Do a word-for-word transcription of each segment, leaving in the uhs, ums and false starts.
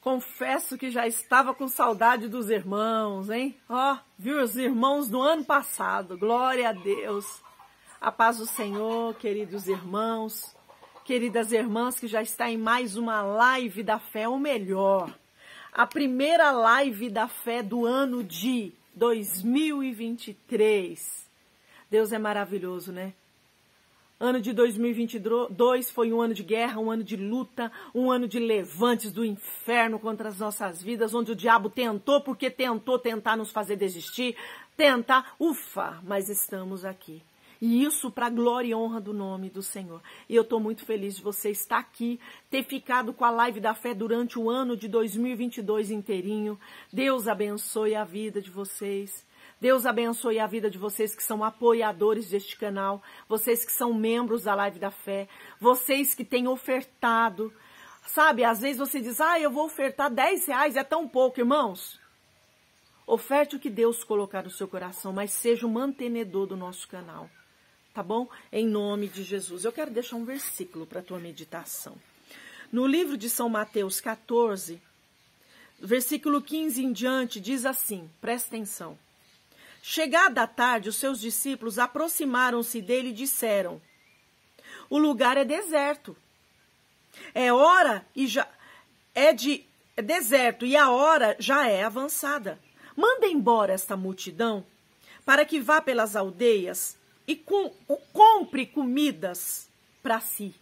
Confesso que já estava com saudade dos irmãos, hein? Ó, viu os irmãos do ano passado, glória a Deus. A paz do Senhor, queridos irmãos, queridas irmãs, que já está em mais uma live da fé, ou melhor, a primeira live da fé do ano de dois mil e vinte e três. Deus é maravilhoso, né? Ano de dois mil e vinte e dois foi um ano de guerra, um ano de luta, um ano de levantes do inferno contra as nossas vidas, onde o diabo tentou, porque tentou tentar nos fazer desistir, tentar, ufa, mas estamos aqui. E isso para a glória e honra do nome do Senhor. E eu estou muito feliz de você estar aqui, ter ficado com a live da fé durante o ano de dois mil e vinte e dois inteirinho. Deus abençoe a vida de vocês. Deus abençoe a vida de vocês que são apoiadores deste canal, vocês que são membros da Live da Fé, vocês que têm ofertado. Sabe, às vezes você diz, ah, eu vou ofertar dez reais, é tão pouco, irmãos. Oferte o que Deus colocar no seu coração, mas seja o mantenedor do nosso canal, tá bom? Em nome de Jesus. Eu quero deixar um versículo para a tua meditação. No livro de São Mateus quatorze, versículo quinze em diante, diz assim, presta atenção. Chegada a tarde, os seus discípulos aproximaram-se dele e disseram, o lugar é deserto, é hora e já é de é deserto e a hora já é avançada. Manda embora esta multidão para que vá pelas aldeias e com, compre comidas para si.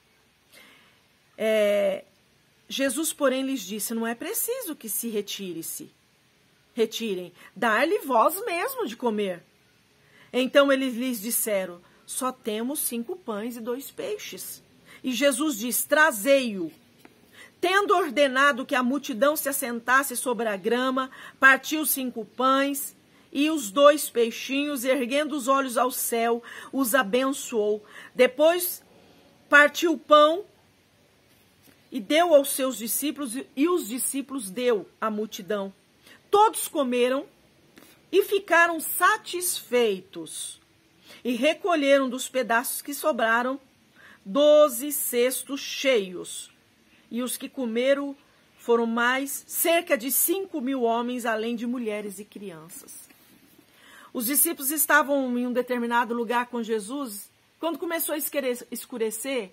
É, Jesus, porém, lhes disse, não é preciso que se retire-se. Retirem, dar-lhe vós mesmo de comer. Então eles lhes disseram, só temos cinco pães e dois peixes. E Jesus diz, trazei-o. Tendo ordenado que a multidão se assentasse sobre a grama, partiu os cinco pães e os dois peixinhos, erguendo os olhos ao céu, os abençoou. Depois partiu o pão e deu aos seus discípulos, e os discípulos deu à multidão. Todos comeram e ficaram satisfeitos e recolheram dos pedaços que sobraram doze cestos cheios. E os que comeram foram mais cerca de cinco mil homens, além de mulheres e crianças. Os discípulos estavam em um determinado lugar com Jesus. Quando começou a escurecer,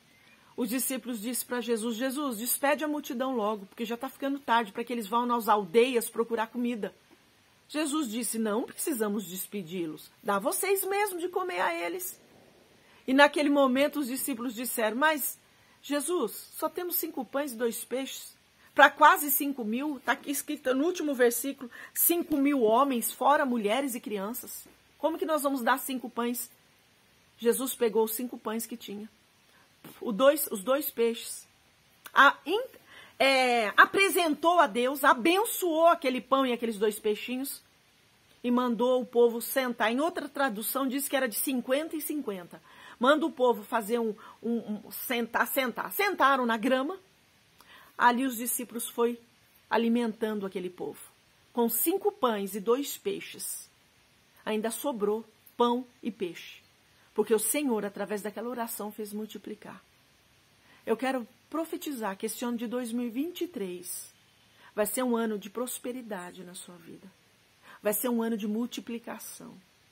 os discípulos disseram para Jesus, Jesus, despede a multidão logo, porque já está ficando tarde, para que eles vão nas aldeias procurar comida. Jesus disse, não precisamos despedi-los, dá vocês mesmo de comer a eles. E naquele momento os discípulos disseram, mas Jesus, só temos cinco pães e dois peixes, para quase cinco mil, está aqui escrito no último versículo, cinco mil homens, fora mulheres e crianças. Como que nós vamos dar cinco pães? Jesus pegou os cinco pães que tinha. O dois, os dois peixes, a, in, é, apresentou a Deus, abençoou aquele pão e aqueles dois peixinhos e mandou o povo sentar. Em outra tradução diz que era de cinquenta e cinquenta. Manda o povo fazer um, um, um sentar, sentar. Sentaram na grama, ali os discípulos foram alimentando aquele povo. Com cinco pães e dois peixes, ainda sobrou pão e peixe. Porque o Senhor, através daquela oração, fez multiplicar. Eu quero profetizar que esse ano de dois mil e vinte e três vai ser um ano de prosperidade na sua vida. Vai ser um ano de multiplicação.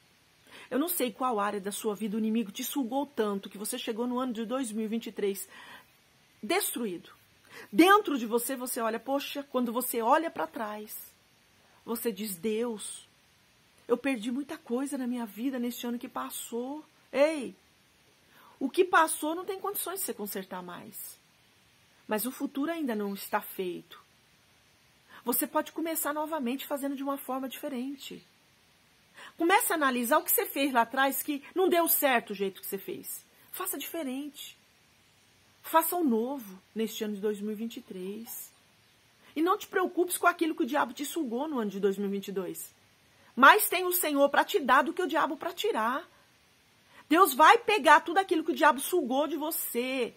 Eu não sei qual área da sua vida o inimigo te sugou tanto que você chegou no ano de dois mil e vinte e três destruído. Dentro de você, você olha, poxa, quando você olha para trás, você diz, Deus, eu perdi muita coisa na minha vida neste ano que passou. Ei, o que passou não tem condições de se consertar mais. Mas o futuro ainda não está feito. Você pode começar novamente fazendo de uma forma diferente. Comece a analisar o que você fez lá atrás que não deu certo o jeito que você fez. Faça diferente. Faça um novo neste ano de dois mil e vinte e três. E não te preocupes com aquilo que o diabo te sugou no ano de dois mil e vinte e dois. Mais tem o Senhor para te dar do que o diabo para tirar. Deus vai pegar tudo aquilo que o diabo sugou de você.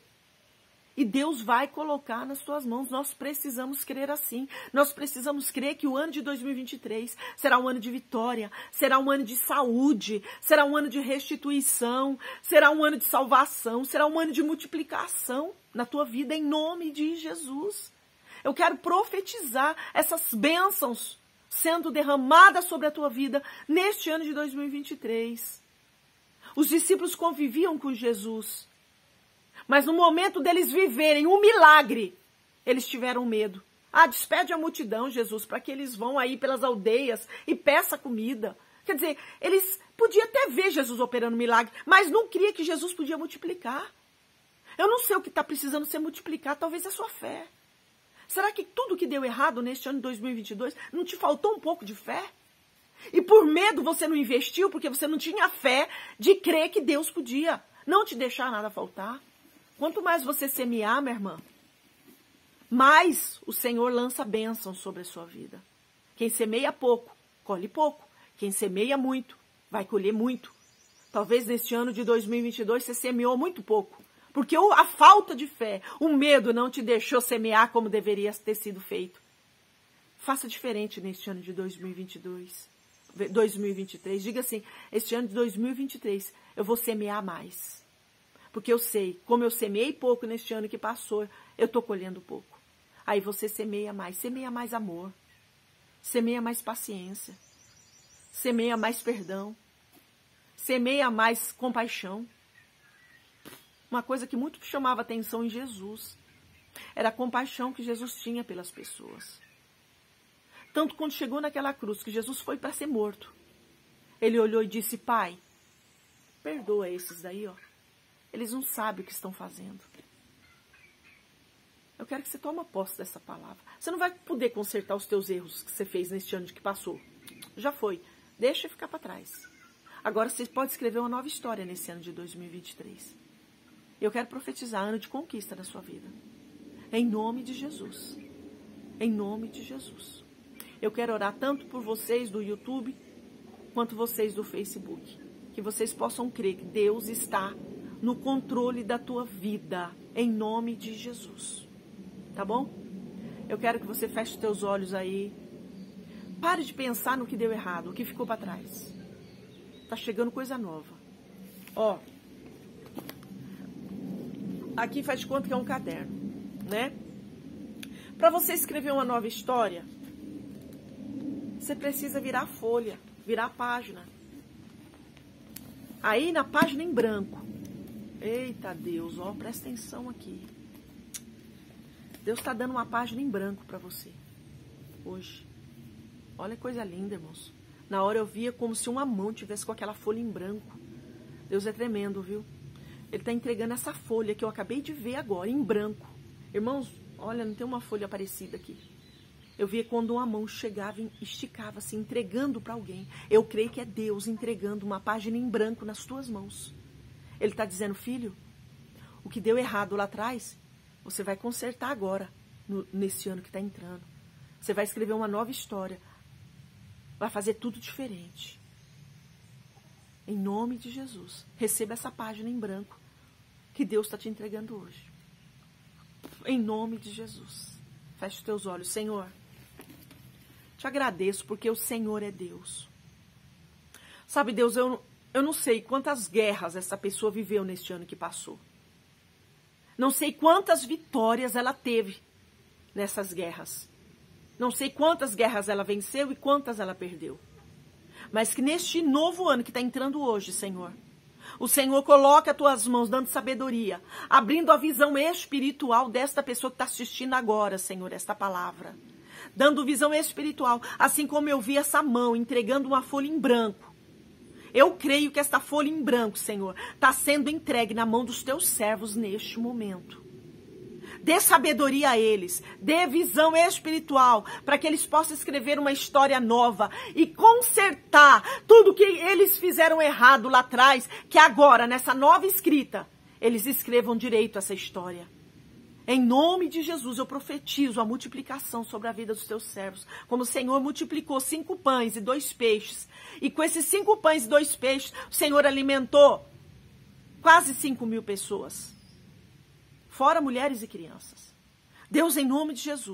E Deus vai colocar nas suas mãos. Nós precisamos crer assim. Nós precisamos crer que o ano de dois mil e vinte e três será um ano de vitória, será um ano de saúde, será um ano de restituição, será um ano de salvação, será um ano de multiplicação na tua vida, em nome de Jesus. Eu quero profetizar essas bênçãos sendo derramadas sobre a tua vida neste ano de dois mil e vinte e três. Os discípulos conviviam com Jesus, mas no momento deles viverem um milagre, eles tiveram medo. Ah, despede a multidão, Jesus, para que eles vão aí pelas aldeias e peça comida. Quer dizer, eles podiam até ver Jesus operando milagre, mas não cria que Jesus podia multiplicar. Eu não sei o que está precisando ser multiplicado, talvez a sua fé. Será que tudo que deu errado neste ano de dois mil e vinte e dois não te faltou um pouco de fé? E por medo você não investiu, porque você não tinha fé de crer que Deus podia não te deixar nada faltar? Quanto mais você semear, minha irmã, mais o Senhor lança bênçãos sobre a sua vida. Quem semeia pouco, colhe pouco. Quem semeia muito, vai colher muito. Talvez neste ano de dois mil e vinte e dois você semeou muito pouco. Porque a falta de fé, o medo não te deixou semear como deveria ter sido feito. Faça diferente neste ano de dois mil e vinte e dois, dois mil e vinte e três. Diga assim, este ano de dois mil e vinte e três eu vou semear mais. Porque eu sei, como eu semeei pouco neste ano que passou, eu estou colhendo pouco. Aí você semeia mais, semeia mais amor, semeia mais paciência, semeia mais perdão, semeia mais compaixão. Uma coisa que muito chamava atenção em Jesus era a compaixão que Jesus tinha pelas pessoas. Tanto quando chegou naquela cruz, que Jesus foi para ser morto, ele olhou e disse, Pai, perdoa esses daí, ó. Eles não sabem o que estão fazendo. Eu quero que você tome posse dessa palavra. Você não vai poder consertar os teus erros que você fez neste ano que passou. Já foi. Deixa ficar para trás. Agora você pode escrever uma nova história nesse ano de dois mil e vinte e três. Eu quero profetizar ano de conquista na sua vida. Em nome de Jesus. Em nome de Jesus. Eu quero orar tanto por vocês do YouTube, quanto vocês do Facebook. Que vocês possam crer que Deus está no controle da tua vida. Em nome de Jesus. Tá bom? Eu quero que você feche os teus olhos aí. Pare de pensar no que deu errado, o que ficou para trás. Tá chegando coisa nova. Ó. Aqui faz de conta que é um caderno, né? Para você escrever uma nova história, você precisa virar a folha, virar a página. Aí na página em branco. Eita Deus, ó, presta atenção aqui. Deus está dando uma página em branco para você hoje. Olha que coisa linda, irmãos. Na hora eu via como se uma mão tivesse com aquela folha em branco. Deus é tremendo, viu? Ele está entregando essa folha que eu acabei de ver agora, em branco. Irmãos, olha, não tem uma folha parecida aqui. Eu via quando uma mão chegava e esticava, assim, entregando para alguém. Eu creio que é Deus entregando uma página em branco nas tuas mãos. Ele está dizendo, filho, o que deu errado lá atrás, você vai consertar agora, no, nesse ano que está entrando. Você vai escrever uma nova história. Vai fazer tudo diferente. Em nome de Jesus. Receba essa página em branco que Deus está te entregando hoje. Em nome de Jesus. Feche os teus olhos. Senhor, te agradeço porque o Senhor é Deus. Sabe, Deus, eu, eu não sei quantas guerras essa pessoa viveu neste ano que passou. Não sei quantas vitórias ela teve nessas guerras. Não sei quantas guerras ela venceu e quantas ela perdeu. Mas que neste novo ano que está entrando hoje, Senhor, o Senhor coloca as tuas mãos dando sabedoria, abrindo a visão espiritual desta pessoa que está assistindo agora, Senhor, esta palavra. Dando visão espiritual, assim como eu vi essa mão entregando uma folha em branco. Eu creio que esta folha em branco, Senhor, está sendo entregue na mão dos teus servos neste momento. Dê sabedoria a eles, dê visão espiritual, para que eles possam escrever uma história nova e consertar tudo que eles fizeram errado lá atrás, que agora, nessa nova escrita, eles escrevam direito essa história. Em nome de Jesus, eu profetizo a multiplicação sobre a vida dos teus servos. Como o Senhor multiplicou cinco pães e dois peixes, e com esses cinco pães e dois peixes, o Senhor alimentou quase cinco mil pessoas. Fora mulheres e crianças. Deus, em nome de Jesus,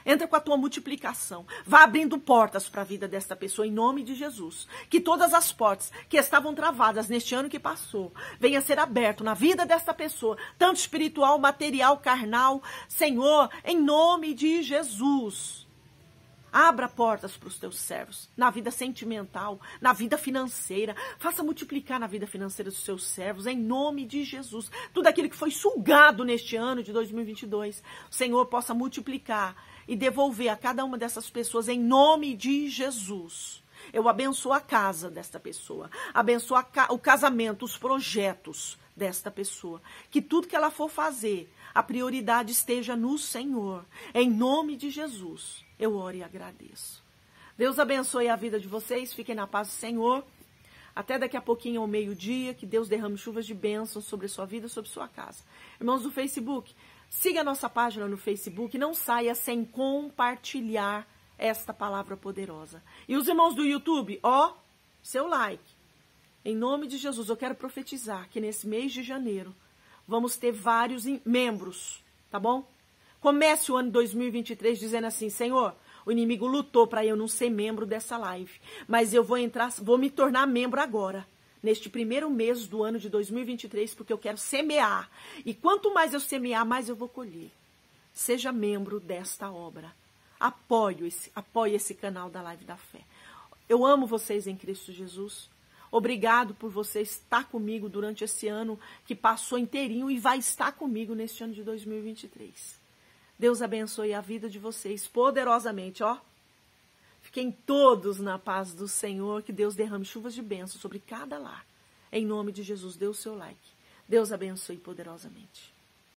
Entra com a tua multiplicação. Vá abrindo portas para a vida desta pessoa, em nome de Jesus. Que todas as portas que estavam travadas neste ano que passou, venha ser aberto na vida desta pessoa, tanto espiritual, material, carnal. Senhor, em nome de Jesus. Abra portas para os teus servos, na vida sentimental, na vida financeira. Faça multiplicar na vida financeira dos seus servos, em nome de Jesus. Tudo aquilo que foi sugado neste ano de dois mil e vinte e dois, o Senhor possa multiplicar e devolver a cada uma dessas pessoas, em nome de Jesus. Eu abençoo a casa desta pessoa, abençoo a ca- o casamento, os projetos desta pessoa. Que tudo que ela for fazer, a prioridade esteja no Senhor, em nome de Jesus. Eu oro e agradeço. Deus abençoe a vida de vocês. Fiquem na paz do Senhor. Até daqui a pouquinho ao meio-dia. Que Deus derrame chuvas de bênçãos sobre a sua vida, sobre a sua casa. Irmãos do Facebook, siga a nossa página no Facebook. Não saia sem compartilhar esta palavra poderosa. E os irmãos do YouTube, ó, seu like. Em nome de Jesus, eu quero profetizar que nesse mês de janeiro vamos ter vários membros, tá bom? Comece o ano dois mil e vinte e três dizendo assim: Senhor, o inimigo lutou para eu não ser membro dessa live, mas eu vou entrar, vou me tornar membro agora, neste primeiro mês do ano de dois mil e vinte e três, porque eu quero semear. E quanto mais eu semear, mais eu vou colher. Seja membro desta obra. Apoie esse, apoie esse canal da Live da Fé. Eu amo vocês em Cristo Jesus. Obrigado por você estar comigo durante esse ano que passou inteirinho e vai estar comigo neste ano de dois mil e vinte e três. Deus abençoe a vida de vocês poderosamente, ó. Fiquem todos na paz do Senhor, que Deus derrame chuvas de bênção sobre cada lar. Em nome de Jesus, dê o seu like. Deus abençoe poderosamente.